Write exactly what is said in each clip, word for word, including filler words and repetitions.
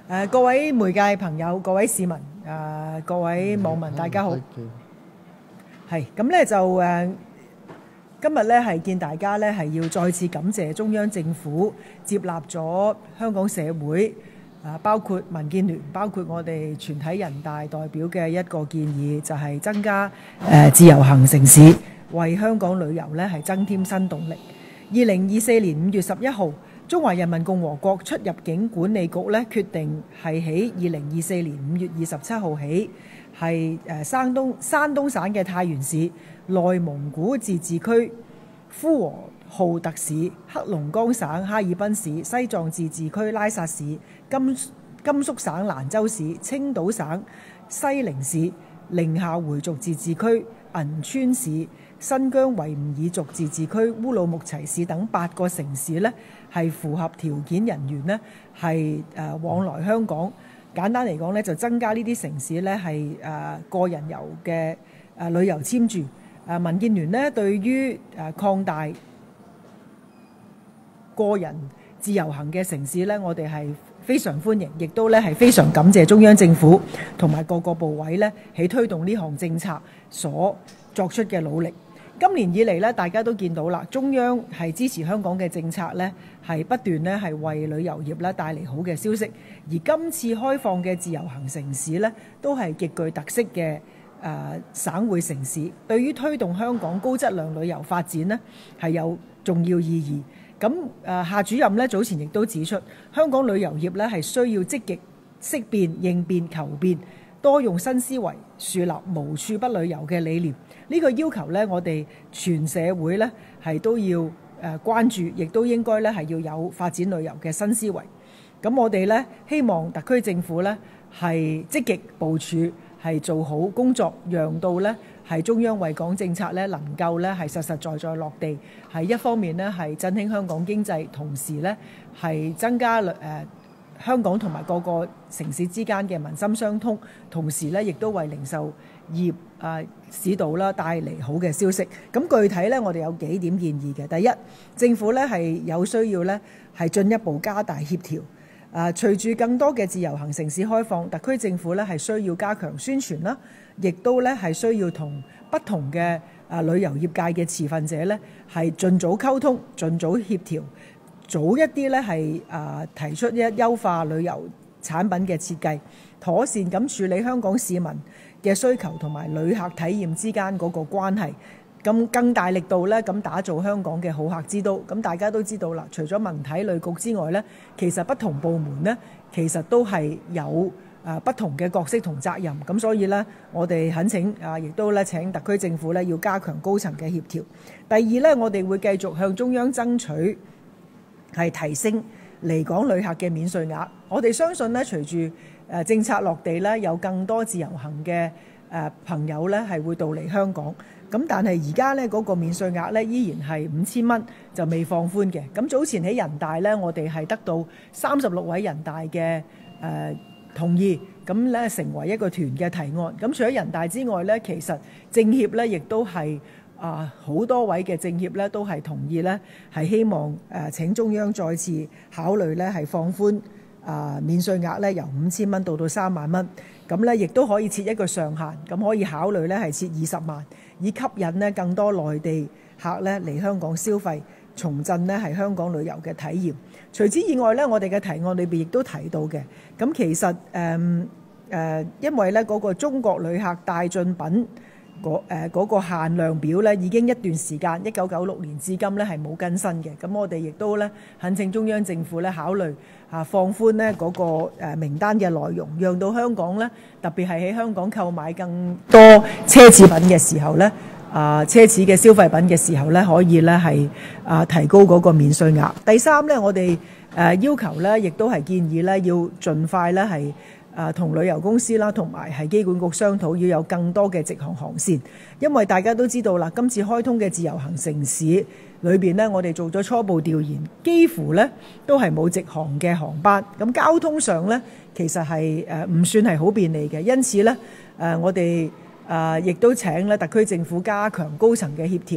誒各位媒介朋友、各位市民、誒各位網民，大家好。係咁咧就誒，今日咧係見大家咧係要再次感謝中央政府接納咗香港社會啊，包括民建聯、包括我哋全體人大代表嘅一個建議，就係增加誒自由行城市，為香港旅遊咧係增添新動力。二零二四年五月十一號，中華人民共和國出入境管理局咧決定係喺二零二四年五月二十七號起，係誒山東山東省嘅太原市、內蒙古自治區呼和浩特市、黑龍江省哈爾濱市、西藏自治區拉薩市、甘甘肅省蘭州市、青島省西寧市、寧夏回族自治區銀川市、新疆維吾爾族自治區烏魯木齊市等八個城市呢，係符合條件人員呢係誒往來香港。簡單嚟講呢，就增加呢啲城市呢係誒個人遊嘅誒旅遊簽注。誒民建聯呢對於誒擴大個人自由行嘅城市呢，我哋係非常歡迎，亦都咧係非常感謝中央政府同埋各個部委呢喺推動呢項政策所作出嘅努力。今年以嚟咧，大家都見到啦，中央係支持香港嘅政策咧，係不斷咧係為旅遊業咧帶嚟好嘅消息。而今次開放嘅自由行城市咧，都係極具特色嘅誒、呃、省會城市，對於推動香港高質量旅遊發展呢係有重要意義。咁誒、呃、夏主任咧早前亦都指出，香港旅遊業咧係需要積極識變、應變、求變，多用新思維，樹立無處不旅遊嘅理念。呢個要求呢，我哋全社會呢係都要誒關注，亦都應該呢係要有發展旅遊嘅新思維。咁我哋呢希望特區政府呢係積極部署，係做好工作，讓到呢係中央惠港政策呢能夠呢係實實在在落地。係一方面呢係振興香港經濟，同時呢係增加誒、呃、香港同埋各個城市之間嘅民心相通，同時呢亦都為零售業啊市道啦帶嚟好嘅消息。咁具體呢，我哋有幾點建議嘅。第一，政府呢係有需要呢係進一步加大協調。啊，隨住更多嘅自由行城市開放，特區政府呢係需要加強宣傳啦，亦都呢係需要同不同嘅啊旅遊業界嘅持份者呢係盡早溝通、盡早協調，早一啲呢係啊提出一優化旅遊產品嘅設計，妥善咁處理香港市民嘅需求同埋旅客體驗之間嗰個關係，咁更大力度咧咁打造香港嘅好客之都。咁大家都知道啦，除咗文體旅局之外咧，其實不同部門咧其實都係有啊不同嘅角色同責任。咁所以咧，我哋懇請啊，亦都咧請特區政府咧要加強高層嘅協調。第二咧，我哋會繼續向中央爭取係提升離港旅客嘅免稅額。我哋相信咧，隨住誒政策落地咧，有更多自由行嘅誒朋友咧係會到嚟香港。咁但係而家咧嗰個免稅額咧依然係五千蚊，就未放寬嘅。咁早前喺人大咧，我哋係得到三十六位人大嘅誒、呃、同意，咁咧成為一個團嘅提案。咁除咗人大之外咧，其實政協咧亦都係啊好多位嘅政協咧都係同意咧，係希望誒、呃、請中央再次考慮咧係放寬。啊，免稅額咧由五千蚊到到三萬蚊，咁咧亦都可以設一個上限，咁可以考慮咧係設二十萬，以吸引咧更多內地客咧嚟香港消費，重振咧係香港旅遊嘅體驗。除此以外咧，我哋嘅提案裏邊亦都提到嘅，咁其實誒誒、呃呃，因為咧嗰、那個中國旅客帶進品嗰誒嗰個限量表咧已經一段時間，一九九六年至今咧係冇更新嘅。咁我哋亦都咧懇請中央政府咧考慮啊放寬咧嗰個誒名單嘅內容，讓到香港咧特別係喺香港購買更多奢侈品嘅時候咧啊奢侈嘅消費品嘅時候咧可以咧係啊提高嗰個免稅額。第三咧，我哋誒要求咧亦都係建議咧要盡快咧係。啊，同旅遊公司啦，同埋係機管局商討，要有更多嘅直航航線，因為大家都知道啦，今次開通嘅自由行城市裏邊呢，我哋做咗初步調研，幾乎呢都係冇直航嘅航班，咁交通上呢，其實係誒唔算係好便利嘅，因此呢，誒、呃、我哋誒亦都請咧特區政府加強高層嘅協調，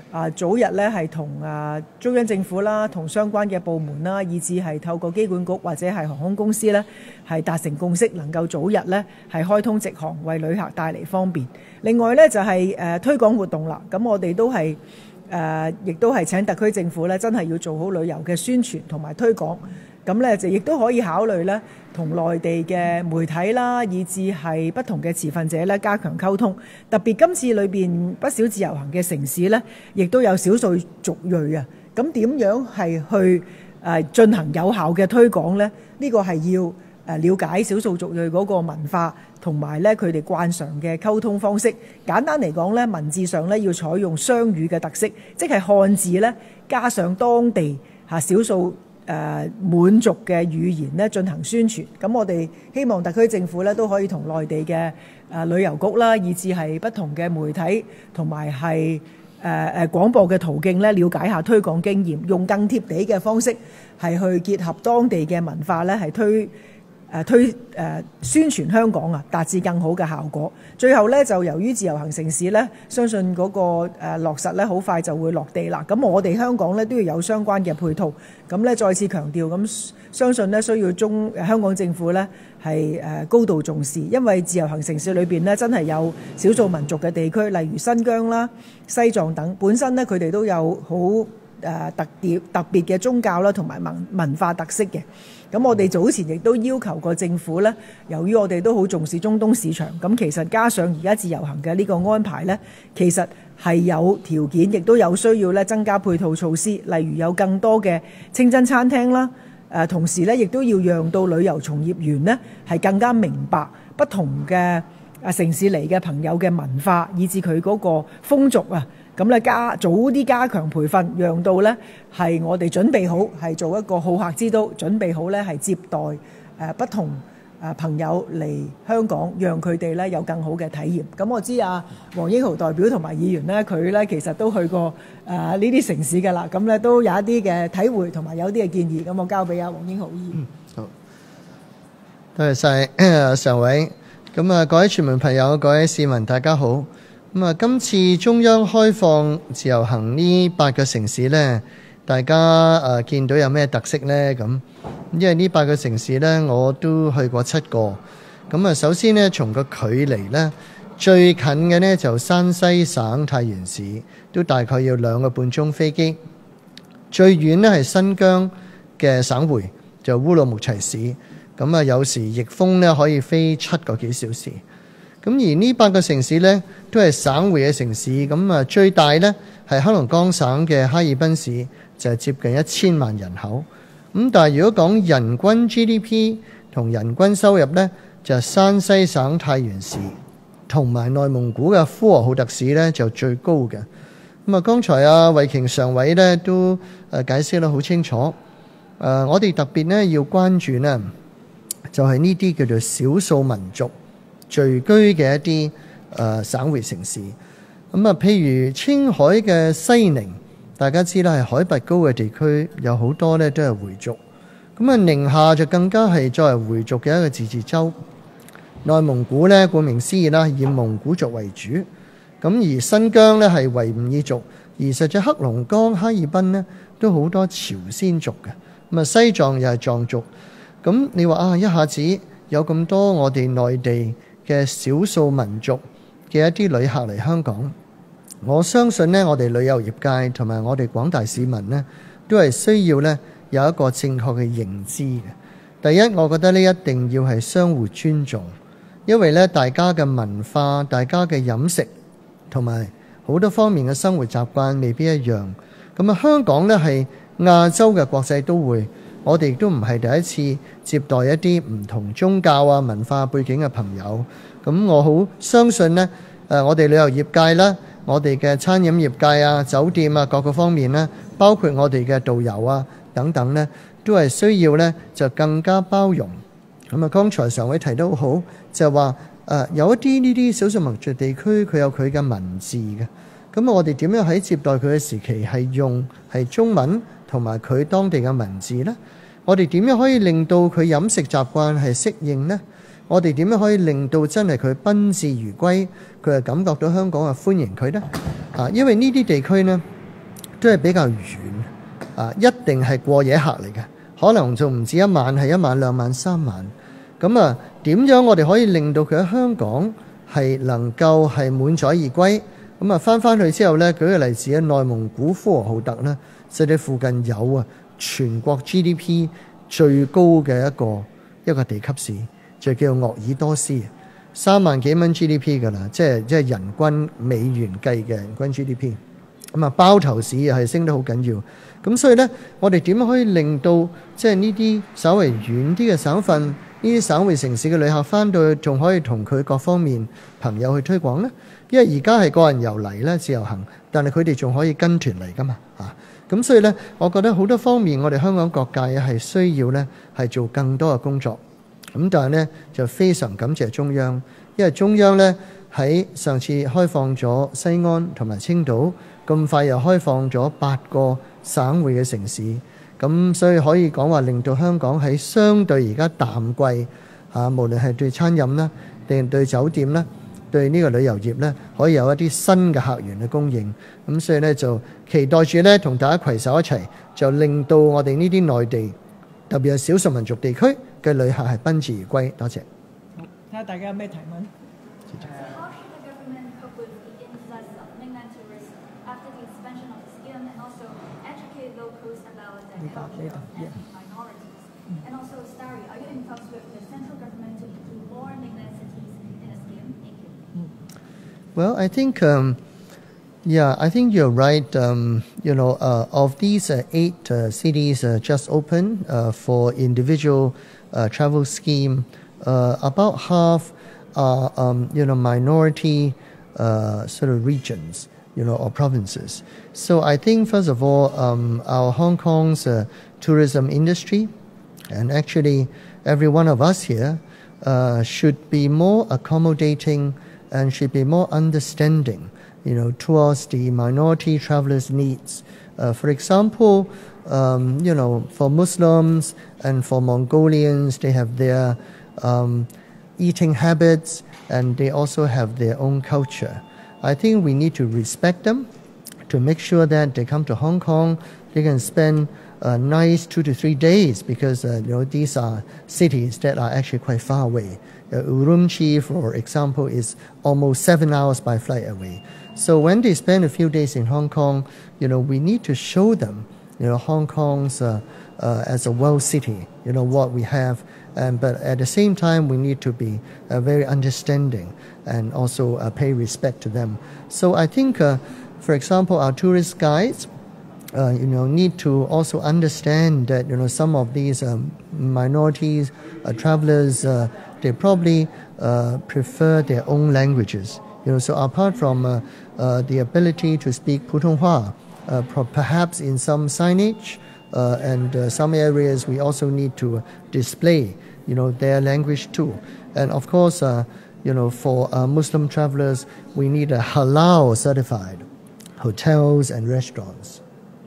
啊早日咧係同啊中央政府啦、同相關嘅部門啦，以至係透過機管局或者係航空公司咧係達成共識，能夠早日咧係開通直航，為旅客帶嚟方便。另外咧就係、是、誒、呃、推廣活動啦，咁我哋都係誒亦都係請特區政府咧真係要做好旅遊嘅宣傳同埋推廣。咁咧就亦都可以考慮咧，同內地嘅媒體啦，以至係不同嘅持份者咧加強溝通。特別今次裏邊不少自由行嘅城市咧，亦都有少數族裔啊。咁點樣係去誒進行有效嘅推廣咧？呢個係要誒了解少數族裔嗰個文化，同埋咧佢哋慣常嘅溝通方式。簡單嚟講咧，文字上咧要採用雙語嘅特色，即係漢字咧加上當地嚇少數誒、呃、滿族嘅語言咧進行宣傳，咁我哋希望特區政府咧都可以同內地嘅誒、呃、旅遊局啦，以至係不同嘅媒體同埋係誒誒廣播嘅途徑咧，了解下推廣經驗，用更貼地嘅方式係去結合當地嘅文化咧，係推誒、呃、推誒、呃、宣傳香港啊，達至更好嘅效果。最後咧就由於自由行城市咧，相信嗰、那個誒、呃、落實咧好快就會落地啦。咁我哋香港咧都要有相關嘅配套。咁咧再次強調，咁相信咧需要中香港政府咧係誒高度重視，因為自由行城市裏邊咧真係有少數民族嘅地區，例如新疆啦、西藏等，本身咧佢哋都有好誒特別特別嘅宗教啦同埋文文化特色嘅。咁我哋早前亦都要求過政府咧，由於我哋都好重視中東市場，咁其實加上而家自由行嘅呢個安排咧，其實係有條件，亦都有需要咧增加配套措施，例如有更多嘅清真餐廳啦。誒，同時咧亦都要讓到旅遊從業員呢係更加明白不同嘅啊城市嚟嘅朋友嘅文化，以至佢嗰個風俗啊。咁咧加早啲加強培訓，讓到咧係我哋準備好係做一個好客之都，準備好咧係接待誒不同誒朋友嚟香港，讓佢哋咧有更好嘅體驗。咁我知啊，黃英豪代表同埋議員咧，佢咧其實都去過誒呢啲城市㗎啦，咁咧都有一啲嘅體會同埋有啲嘅建議。咁我交俾阿黃英豪議員。 嗯，好，多謝晒常委。咁啊，各位傳媒朋友、各位市民，大家好。咁啊，今次中央開放自由行呢八個城市呢，大家誒見到有咩特色呢？咁因為呢八個城市呢，我都去過七個。咁啊，首先呢，從個距離呢，最近嘅呢就山西省太原市，都大概要兩個半鐘飛機。最遠呢係新疆嘅省會，就烏魯木齊市。咁啊，有時逆風呢可以飛七個幾小時。咁而呢八個城市呢，都係省會嘅城市。咁啊，最大呢係黑龍江省嘅哈爾濱市，就係接近一千萬人口。咁但係如果講人均 G D P 同人均收入呢，就係山西省太原市同埋內蒙古嘅呼和浩特市呢，就最高嘅。咁啊，剛才啊慧瓊常委呢都誒解釋得好清楚。誒，我哋特別呢要關注呢，就係呢啲叫做少數民族聚居嘅一啲誒、呃、省會城市。咁啊，譬如青海嘅西寧，大家知啦，係海拔高嘅地區，有好多咧都係回族。咁啊，寧夏就更加係作為回族嘅一個自治州。內蒙古咧，顧名思義啦，以蒙古族為主。咁而新疆咧係維吾爾族，而實際黑龍江哈爾濱呢都好多朝鮮族嘅。咁啊，西藏又係藏族。咁你話啊，一下子有咁多我哋內地嘅少數民族嘅一啲旅客嚟香港，我相信呢，我哋旅遊業界同埋我哋廣大市民呢，都係需要呢有一個正確嘅認知嘅。第一，我覺得呢一定要係相互尊重，因為呢大家嘅文化、大家嘅飲食同埋好多方面嘅生活習慣未必一樣。咁啊，香港呢係亞洲嘅國際都會。我哋亦都唔係第一次接待一啲唔同宗教啊、文化背景嘅朋友。咁我好相信呢，誒，我哋旅遊業界啦，我哋嘅餐飲業界啊、酒店啊各個方面呢，包括我哋嘅導遊啊等等呢，都係需要呢就更加包容。咁啊，剛才常委提得好，就係話誒有一啲呢啲少數民族地區，佢有佢嘅文字嘅。咁我哋點樣喺接待佢嘅時期係用係中文同埋佢當地嘅文字呢？我哋點樣可以令到佢飲食習慣係適應呢？我哋點樣可以令到真係佢賓至如歸，佢係感覺到香港係歡迎佢呢？啊，因為呢啲地區呢， 都係比較遠啊，一定係過夜客嚟嘅，可能仲唔止一晚，係一晚、兩晚、三晚。咁啊，點樣我哋可以令到佢喺香港係能夠係滿載而歸？咁啊，翻翻去之後呢，舉個例子咧，內蒙古呼和浩特呢，實際附近有啊全國 G D P 最高嘅一個一個地級市，就叫鄂爾多斯，三萬幾蚊 G D P 㗎啦，即係即係人均美元計嘅人均 G D P。咁啊，包頭市又係升得好緊要。咁所以呢，我哋點樣可以令到即係呢啲稍微遠啲嘅省份，呢啲省會城市嘅旅客翻到去，仲可以同佢各方面朋友去推廣呢？因為而家係個人遊嚟咧，自由行，但係佢哋仲可以跟團嚟噶嘛嚇。咁所以呢，我覺得好多方面，我哋香港各界係需要呢係做更多嘅工作。咁但係呢，就非常感謝中央，因為中央呢喺上次開放咗西安同埋青島，咁快又開放咗八個省會嘅城市，咁所以可以講話令到香港喺相對而家淡季嚇，無論係對餐飲啦，定對酒店啦，對呢個旅遊業呢，可以有一啲新嘅客源嘅供應。咁所以呢，就期待住呢，同大家攜手一齊，就令到我哋呢啲內地特別係少數民族地區嘅旅客係賓至如歸。多謝。 好，睇下大家有咩提問。 And also, Starry, are you in talks with the central government to include more mainland cities in the scheme? Thank you. Well, I think, um, yeah, I think you're right. Um, you know, uh, of these uh, eight uh, cities uh, just opened uh, for individual uh, travel scheme, uh, about half are, um, you know, minority uh, sort of regions, you know, or provinces. So I think, first of all, um, our Hong Kong's uh, tourism industry, and actually every one of us here, uh, should be more accommodating and should be more understanding, you know, towards the minority travelers' needs. Uh, for example, um, you know, for Muslims and for Mongolians, they have their um, eating habits and they also have their own culture. I think we need to respect them, to make sure that they come to Hong Kong, they can spend a nice two to three days, because uh, you know, these are cities that are actually quite far away. Uh, Urumqi, for example, is almost seven hours by flight away. So when they spend a few days in Hong Kong, you know, we need to show them, you know, Hong Kong's uh, uh, as a world city, you know, what we have. And, but at the same time, we need to be uh, very understanding and also uh, pay respect to them. So I think, uh, for example, our tourist guides, Uh, you know, need to also understand that, you know, some of these um, minorities, uh, travelers, uh, they probably uh, prefer their own languages. You know, so apart from uh, uh, the ability to speak Putonghua, uh, perhaps in some signage uh, and uh, some areas we also need to display, you know, their language too. And of course, uh, you know, for uh, Muslim travelers, we need a halal certified hotels and restaurants.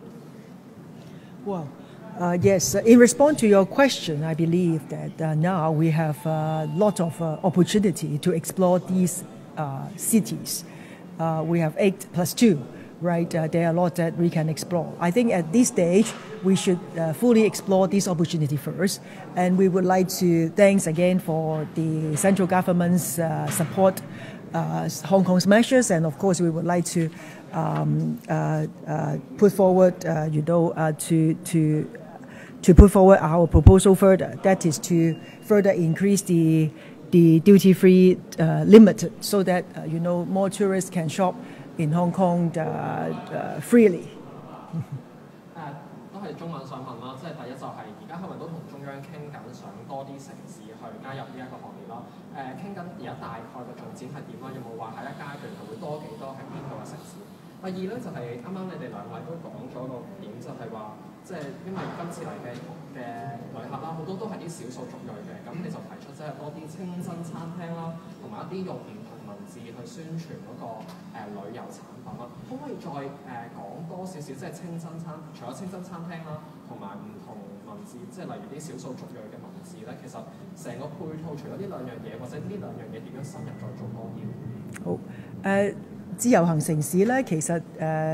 Well, uh, yes, uh, in response to your question, I believe that uh, now we have a lot of uh, opportunity to explore these uh, cities. Uh, we have eight plus two, right? Uh, there are a lot that we can explore. I think at this stage, we should uh, fully explore this opportunity first. And we would like to thanks again for the central government's uh, support, uh, Hong Kong's measures, and of course we would like to Um, uh, uh, put forward, uh, you know, uh, to to to put forward our proposal further. That is to further increase the the duty-free uh, limit, so that uh, you know, more tourists can shop in Hong Kong uh, uh, freely. 誒都係中文想問啦，即係第一就係而家係咪都同中央傾緊，想多啲城市去加入呢一個行列啦？誒傾緊而家大概嘅進展係點啦？有冇話下一階段係會多幾多係邊個嘅城市？第二咧就係啱啱你哋兩位都講咗個點，就係話即係因為今次嚟嘅嘅旅客啦，好多都係啲少數族裔嘅，咁你就提出即係多啲清真餐廳啦，同埋一啲用唔同文字去宣傳嗰、那個、呃、旅遊產品啦。可唔可以再誒、呃、講多少少即係清真餐，除咗清真餐廳啦，同埋唔同文字，即係例如啲少數族裔嘅文字咧，其實成個配套除咗呢兩樣嘢，或者呢兩樣嘢點樣深入再做多啲？ 好誒。Uh, 自由行城市咧，其實誒、呃、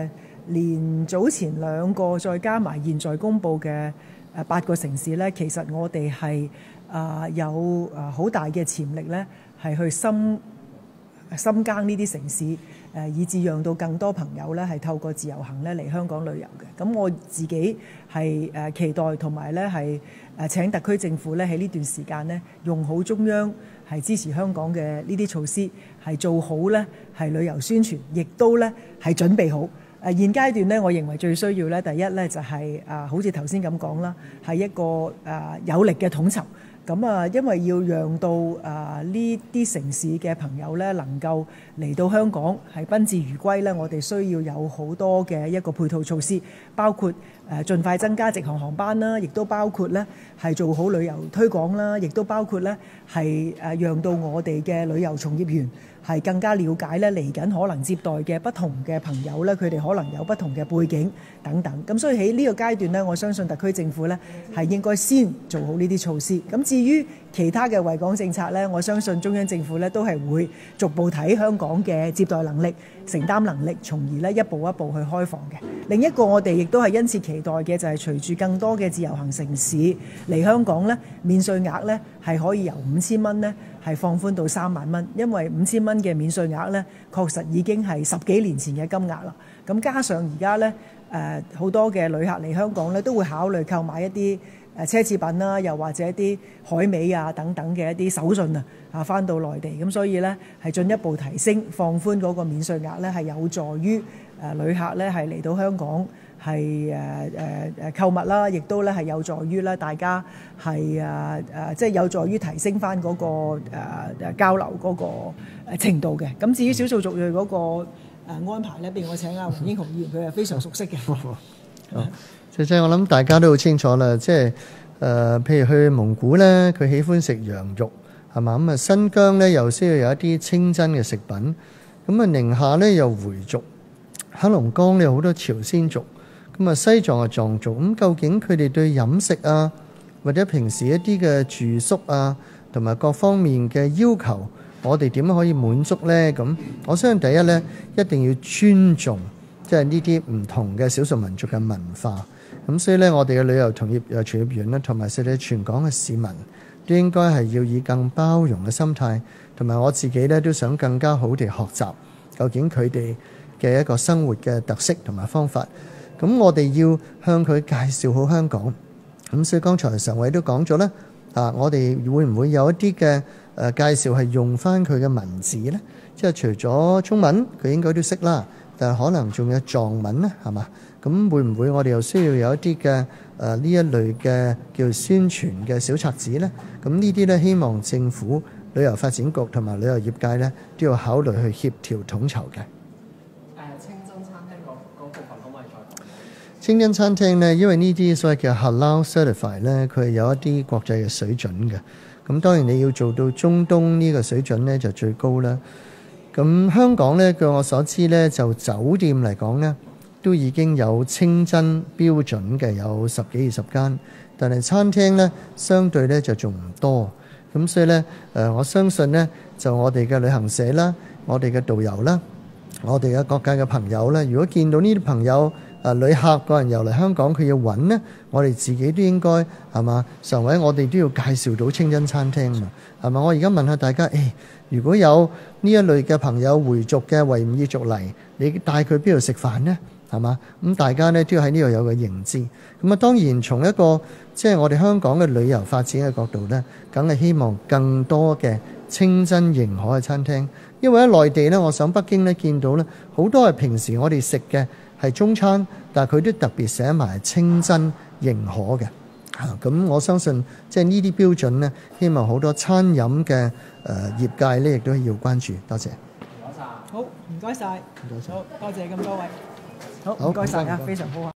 連早前兩個再加埋現在公布嘅誒八個城市呢，其實我哋係啊有啊好大嘅潛力呢，係去深深耕呢啲城市，誒以至讓到更多朋友呢係透過自由行呢嚟香港旅遊嘅。咁我自己係誒期待同埋呢係誒請特區政府呢喺呢段時間呢，用好中央係支持香港嘅呢啲措施，係做好呢係旅遊宣傳，亦都呢係準備好。誒現階段呢，我認為最需要呢，第一呢就係啊，好似頭先咁講啦，係一個誒有力嘅統籌。咁啊，因為要讓到啊呢啲城市嘅朋友呢能夠嚟到香港係賓至如歸呢，我哋需要有好多嘅一個配套措施，包括誒盡快增加直航航班啦，亦都包括呢係做好旅遊推廣啦，亦都包括呢係誒讓到我哋嘅旅遊從業員係更加了解呢嚟緊可能接待嘅不同嘅朋友呢，佢哋可能有不同嘅背景等等。咁所以喺呢個階段呢，我相信特區政府呢係應該先做好呢啲措施。咁至於其他嘅惠港政策呢，我相信中央政府呢都係會逐步睇香港嘅接待能力、承擔能力，從而呢一步一步去開放嘅。另一個我哋亦都係殷切期待嘅就係隨住更多嘅自由行城市嚟香港呢，免稅額呢係可以由五千蚊呢係放寬到三萬蚊，因為五千蚊嘅免稅額呢確實已經係十幾年前嘅金額啦。咁加上而家呢誒好多嘅旅客嚟香港呢都會考慮購買一啲誒奢侈品啦，又或者一啲海味啊等等嘅一啲手信啊，啊翻到內地，咁所以呢係進一步提升放寬嗰個免稅額呢係有助於誒旅客呢係嚟到香港係誒誒誒購物啦，亦都呢係有助於呢大家係誒誒即係有助於提升翻嗰個誒誒交流嗰個誒程度嘅。咁至於少數族裔嗰個誒安排呢，譬如我請阿黃英豪議員，佢係非常熟悉嘅。 即係我諗大家都好清楚啦，即係誒、呃，譬如去蒙古呢，佢喜歡食羊肉，係嘛？咁啊，新疆呢又需要有一啲清真嘅食品，咁啊，寧夏呢又回族，黑龍江呢有好多朝鮮族，咁啊，西藏係藏族，咁究竟佢哋對飲食啊，或者平時一啲嘅住宿啊，同埋各方面嘅要求，我哋點樣可以滿足呢？咁我相信第一呢，一定要尊重即係呢啲唔同嘅少數民族嘅文化。咁所以咧，我哋嘅旅遊同業誒從業員咧，同埋甚至全港嘅市民，都應該係要以更包容嘅心態，同埋我自己咧都想更加好地學習，究竟佢哋嘅一個生活嘅特色同埋方法。咁我哋要向佢介紹好香港。咁所以剛才常委都講咗啦，啊，我哋會唔會有一啲嘅誒介紹係用翻佢嘅文字呢？即係除咗中文，佢應該都識啦，但係可能仲有藏文呢，係嘛？咁會唔會我哋又需要有一啲嘅誒呢一類嘅叫宣傳嘅小冊子呢？咁呢啲呢，希望政府旅遊發展局同埋旅遊業界呢，都要考慮去協調統籌嘅。 誒清真餐廳嗰嗰部分可唔可以再講？ 清真餐廳呢，因為呢啲所謂嘅 Halal Certified 呢，佢係有一啲國際嘅水準嘅。咁當然你要做到中東呢個水準呢，就最高啦。咁香港呢，據我所知呢，就酒店嚟講呢，都已經有清真標準嘅，有十幾二十間，但係餐廳呢，相對呢就仲唔多。咁所以呢，誒我相信呢，就我哋嘅旅行社啦，我哋嘅導遊啦，我哋嘅各界嘅朋友呢，如果見到呢啲朋友誒旅客個人遊嚟香港，佢要揾呢，我哋自己都應該係嘛？常委我哋都要介紹到清真餐廳嘛，係嘛？我而家問下大家，誒如果有呢一類嘅朋友回族嘅維吾爾族嚟，你帶佢邊度食飯呢？係嘛？咁大家呢都要喺呢度有個認知。咁啊，當然從一個即係、就是、我哋香港嘅旅遊發展嘅角度呢，梗係希望更多嘅清真認可嘅餐廳。因為喺內地呢，我想北京呢見到呢好多係平時我哋食嘅係中餐，但係佢都特別寫埋清真認可嘅。嚇，咁我相信即係呢啲標準呢，希望好多餐飲嘅誒業界呢亦都要關注。多謝。 好，唔該晒。 唔該晒。 好，多謝咁多位。好， 好唔該晒啊， 唔該唔該非常好啊。